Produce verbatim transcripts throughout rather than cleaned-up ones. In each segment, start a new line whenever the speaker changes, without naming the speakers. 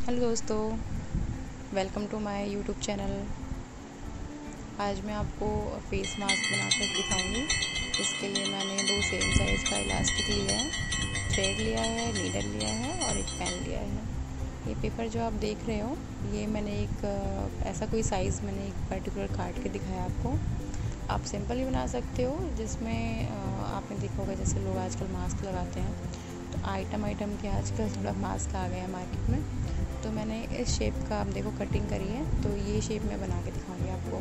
Hello दोस्तों, welcome to my YouTube channel. आज मैं आपको फेस मास्क बनाकर दिखाऊंगी। इसके लिए मैंने दो सेम साइज़ का इलास्टिक लिया है, थ्रेड लिया है, नीडल लिया है और एक पेन लिया है। ये पेपर जो आप देख रहे हो, ये मैंने एक ऐसा कोई साइज़ मैंने एक पर्टिकुलर काट के दिखाया आपको। आप सिंपल ही बना सकते हो, जिसमें आपने देखा होगा जैसे लोग आजकल मास्क लगाते हैं, तो आइटम आइटम के आजकल थोड़ा मास्क आ गया है मार्केट में। तो मैंने इस शेप का आप देखो कटिंग करी है, तो ये शेप मैं बना के दिखाऊंगी आपको।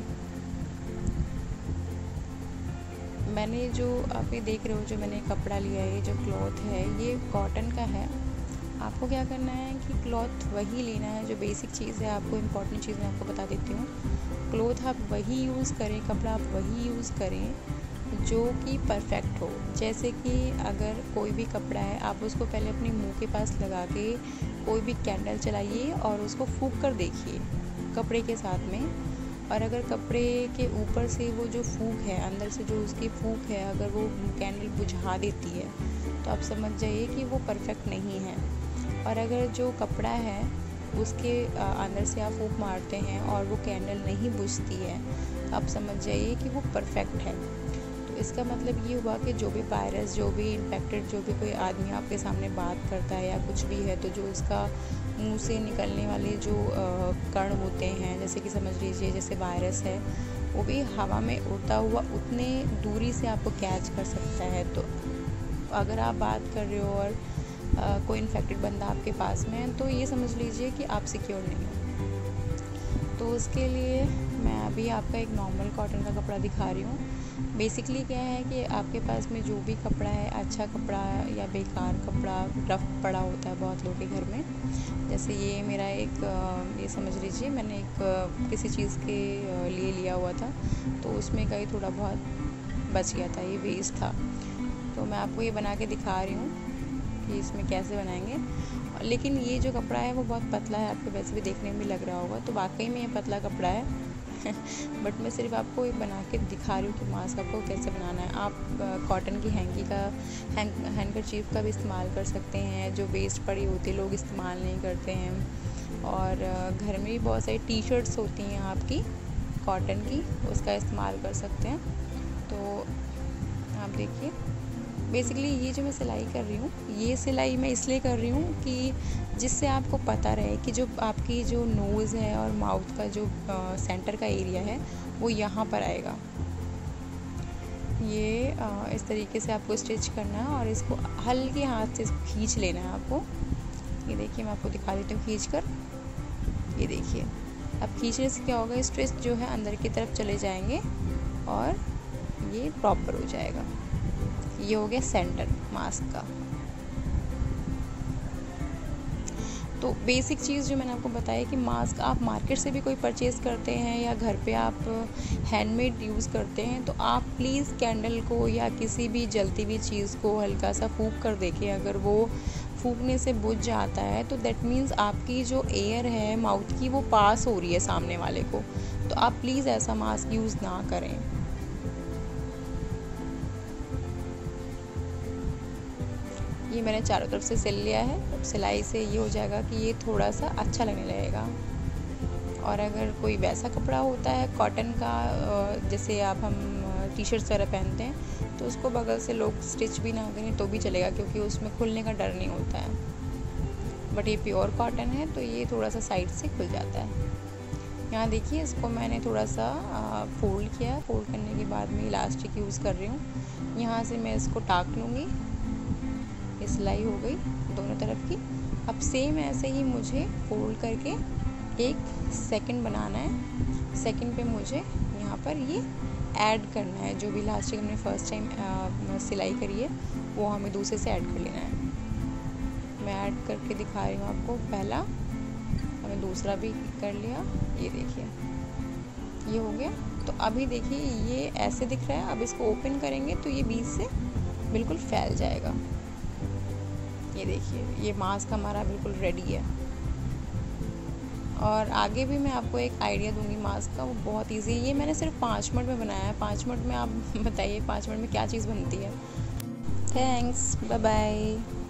मैंने जो आप ये देख रहे हो, जो मैंने कपड़ा लिया है, ये जो क्लॉथ है ये कॉटन का है। आपको क्या करना है कि क्लॉथ वही लेना है जो बेसिक चीज़ है। आपको इम्पॉर्टेंट चीज़ मैं आपको बता देती हूँ। क्लॉथ आप वही यूज़ करें, कपड़ा आप वही यूज़ करें जो कि परफेक्ट हो। जैसे कि अगर कोई भी कपड़ा है, आप उसको पहले अपने मुंह के पास लगा के कोई भी कैंडल चलाइए और उसको फूंक कर देखिए कपड़े के साथ में। और अगर कपड़े के ऊपर से वो जो फूंक है, अंदर से जो उसकी फूंक है, अगर वो कैंडल बुझा देती है तो आप समझ जाइए कि वो परफेक्ट नहीं है। और अगर जो कपड़ा है उसके अंदर से आप फूंक मारते हैं और वो कैंडल नहीं बुझती है तो आप समझ जाइए कि वो परफेक्ट है। तो इसका मतलब ये हुआ कि जो भी वायरस, जो भी इन्फेक्टेड, जो भी कोई आदमी आपके सामने बात करता है या कुछ भी है, तो जो उसका मुंह से निकलने वाले जो कण होते हैं, जैसे कि समझ लीजिए जैसे वायरस है, वो भी हवा में उड़ता हुआ उतने दूरी से आपको कैच कर सकता है। तो अगर आप बात कर रहे हो और आ, कोई इन्फेक्टेड बंदा आपके पास में है, तो ये समझ लीजिए कि आप सिक्योर नहीं हो। तो उसके लिए मैं अभी आपका एक नॉर्मल कॉटन का कपड़ा दिखा रही हूँ। बेसिकली क्या है कि आपके पास में जो भी कपड़ा है, अच्छा कपड़ा या बेकार कपड़ा, रफ पड़ा होता है बहुत लोगों के घर में। जैसे ये मेरा एक, ये समझ लीजिए मैंने एक किसी चीज़ के लिए लिया हुआ था, तो उसमें कहीं थोड़ा बहुत बच गया था, ये वेस्ट था। तो मैं आपको ये बना के दिखा रही हूँ कि इसमें कैसे बनाएंगे। लेकिन ये जो कपड़ा है वो बहुत पतला है, आपको वैसे भी देखने में लग रहा होगा, तो वाकई में ये पतला कपड़ा है। बट मैं सिर्फ आपको ये बना के दिखा रही हूँ कि मास्क आपको कैसे बनाना है। आप कॉटन की हैंकी का हैंग हैंडकरचीफ का भी इस्तेमाल कर सकते हैं, जो वेस्ट पड़ी होती है लोग इस्तेमाल नहीं करते हैं। और घर में भी बहुत सारी टी शर्ट्स होती हैं आपकी कॉटन की, उसका इस्तेमाल कर सकते हैं। तो आप देखिए, बेसिकली ये जो मैं सिलाई कर रही हूँ, ये सिलाई मैं इसलिए कर रही हूँ कि जिससे आपको पता रहे कि जो आपकी जो नोज़ है और माउथ का जो आ, सेंटर का एरिया है वो यहाँ पर आएगा। ये आ, इस तरीके से आपको स्टिच करना है और इसको हल्के हाथ से इसको खींच लेना है आपको। ये देखिए, मैं आपको दिखा देती हूँ खींच कर। ये देखिए, अब खींचने से क्या होगा, स्टिच जो है अंदर की तरफ चले जाएंगे और ये प्रॉपर हो जाएगा। ये हो गया सेंटर मास्क का। तो बेसिक चीज़ जो मैंने आपको बताया कि मास्क आप मार्केट से भी कोई परचेज़ करते हैं या घर पे आप हैंडमेड यूज़ करते हैं, तो आप प्लीज़ कैंडल को या किसी भी जलती हुई चीज़ को हल्का सा फूंक कर देखें। अगर वो फूंकने से बुझ जाता है तो दैट मीन्स आपकी जो एयर है माउथ की वो पास हो रही है सामने वाले को। तो आप प्लीज़ ऐसा मास्क यूज़ ना करें। ये मैंने चारों तरफ से सिल लिया है। अब सिलाई से ये हो जाएगा कि ये थोड़ा सा अच्छा लगने लगेगा। और अगर कोई वैसा कपड़ा होता है कॉटन का, जैसे आप हम टी शर्ट्स वगैरह पहनते हैं, तो उसको बगल से लोग स्टिच भी ना करें तो भी चलेगा, क्योंकि उसमें खुलने का डर नहीं होता है। बट ये प्योर कॉटन है तो ये थोड़ा सा साइड से खुल जाता है। यहाँ देखिए, इसको मैंने थोड़ा सा फोल्ड किया। फोल्ड करने के बाद में इलास्टिक यूज़ कर रही हूँ। यहाँ से मैं इसको टाक लूँगी। सिलाई हो गई दोनों तरफ की। अब सेम ऐसे ही मुझे फोल्ड करके एक सेकंड बनाना है। सेकंड पे मुझे यहाँ पर ये ऐड करना है, जो भी इलास्टिक हमने फर्स्ट टाइम सिलाई करी है वो हमें दूसरे से ऐड कर लेना है। मैं ऐड करके दिखा रही हूँ आपको। पहला हमें दूसरा भी कर लिया। ये देखिए, ये हो गया। तो अभी देखिए ये ऐसे दिख रहा है। अब इसको ओपन करेंगे तो ये बीच से बिल्कुल फैल जाएगा। ये देखिए, ये मास्क हमारा बिल्कुल रेडी है। और आगे भी मैं आपको एक आइडिया दूंगी मास्क का, वो बहुत इजी है। ये मैंने सिर्फ पाँच मिनट में बनाया है। पाँच मिनट में आप बताइए पाँच मिनट में क्या चीज़ बनती है। Thanks, bye bye.